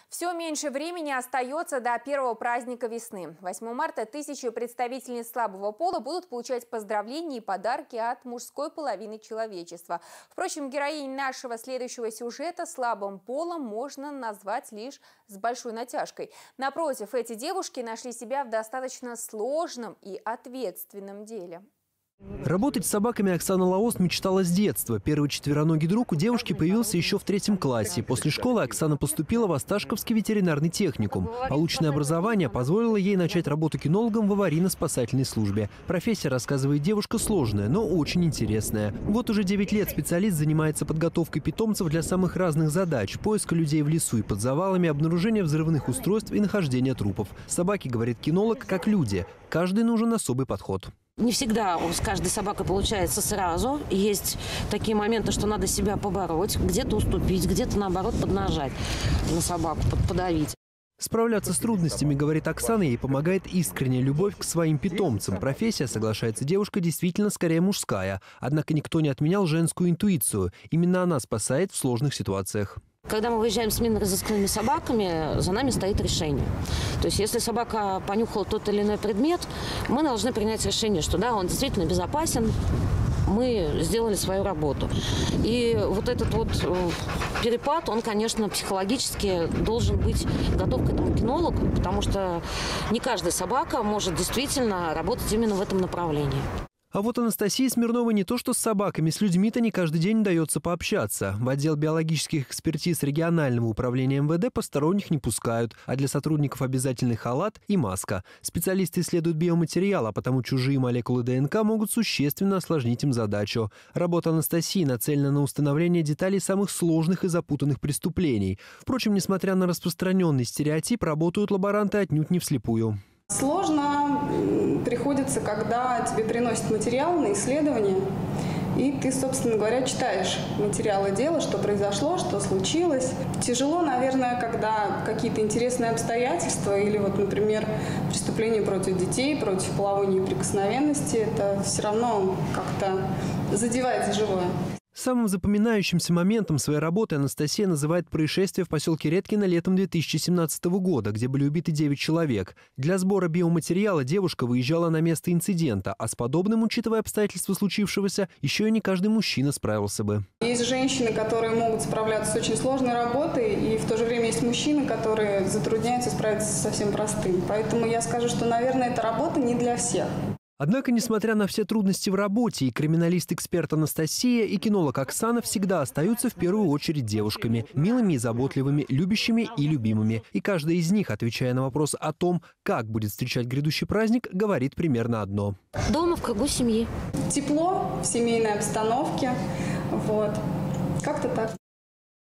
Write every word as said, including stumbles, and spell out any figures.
Все меньше времени остается до первого праздника весны. восьмого марта тысячи представительниц слабого пола будут получать поздравления и подарки от мужской половины человечества. Впрочем, героинь нашего следующего сюжета слабым полом можно назвать лишь с большой натяжкой. Напротив, эти девушки нашли себя в достаточно сложном и ответственном деле. Работать с собаками Оксана Лаос мечтала с детства. Первый четвероногий друг у девушки появился еще в третьем классе. После школы Оксана поступила в Осташковский ветеринарный техникум. Полученное образование позволило ей начать работу кинологом в аварийно-спасательной службе. Профессия, рассказывает девушка, сложная, но очень интересная. Вот уже девять лет специалист занимается подготовкой питомцев для самых разных задач: поиска людей в лесу и под завалами, обнаружения взрывных устройств и нахождения трупов. Собаки, говорит кинолог, как люди. Каждый нужен особый подход. Не всегда с каждой собакой получается сразу. Есть такие моменты, что надо себя побороть, где-то уступить, где-то, наоборот, поднажать на собаку, подавить. Справляться с трудностями, говорит Оксана, ей помогает искренняя любовь к своим питомцам. Профессия, соглашается девушка, действительно скорее мужская. Однако никто не отменял женскую интуицию. Именно она спасает в сложных ситуациях. Когда мы выезжаем с минно-розыскными собаками, за нами стоит решение. То есть, если собака понюхала тот или иной предмет, мы должны принять решение, что да, он действительно безопасен, мы сделали свою работу. И вот этот вот перепад, он, конечно, психологически должен быть готов к этому кинологу, потому что не каждая собака может действительно работать именно в этом направлении. А вот Анастасии Смирновой не то что с собаками, с людьми-то не каждый день удается пообщаться. В отдел биологических экспертиз регионального управления эм вэ дэ посторонних не пускают, а для сотрудников обязательный халат и маска. Специалисты исследуют биоматериал, а потому чужие молекулы дэ эн ка могут существенно осложнить им задачу. Работа Анастасии нацелена на установление деталей самых сложных и запутанных преступлений. Впрочем, несмотря на распространенный стереотип, работают лаборанты отнюдь не вслепую. Сложно приходится, когда тебе приносят материал на исследование, и ты, собственно говоря, читаешь материалы дела, что произошло, что случилось. Тяжело, наверное, когда какие-то интересные обстоятельства или, вот, например, преступления против детей, против половой неприкосновенности, это все равно как-то задевает за живое. Самым запоминающимся моментом своей работы Анастасия называет происшествие в поселке Редкино летом две тысячи семнадцатого года, где были убиты девять человек. Для сбора биоматериала девушка выезжала на место инцидента, а с подобным, учитывая обстоятельства случившегося, еще и не каждый мужчина справился бы. Есть женщины, которые могут справляться с очень сложной работой, и в то же время есть мужчины, которые затрудняются справиться с совсем простым. Поэтому я скажу, что, наверное, эта работа не для всех. Однако, несмотря на все трудности в работе, и криминалист-эксперт Анастасия, и кинолог Оксана всегда остаются в первую очередь девушками, милыми и заботливыми, любящими и любимыми. И каждая из них, отвечая на вопрос о том, как будет встречать грядущий праздник, говорит примерно одно. Дома, в кругу семьи. Тепло в семейной обстановке. Вот. Как-то так.